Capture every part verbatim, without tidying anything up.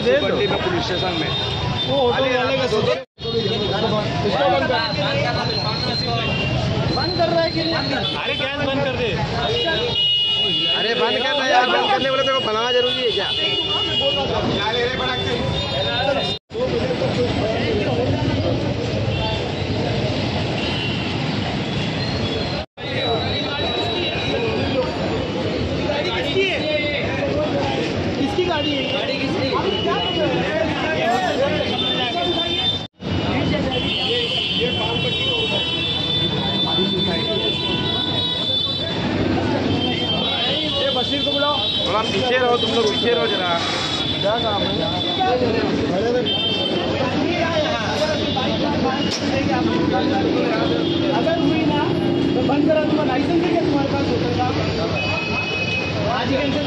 दे दो police station में। वो ऑटो वाले का सोचो बंद कर रहा है कि नहीं? अरे गैस बंद कर दे। अरे बंद कर रहा है यार, बंद करने वाले तेरे को बनाना जरूरी है क्या? किसकी गाड़ी है? गाड़ी किसकी? ये पान पट्टी ये बशीर को बुलाओ। थोड़ा पीछे रहो, तुम लोग पीछे रहो जरा। क्या काम है? अगर हुई ना तो बंद करा दूंगा। लाइसेंस है क्या तुम्हारे पास होटल का? आज ही कैंसिल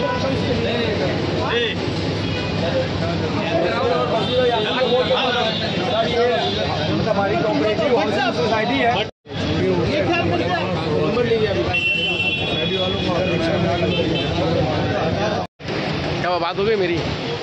हमारी कोऑपरेटिव हाउसिंग सोसाइटी है। क्या बात हो गई मेरी?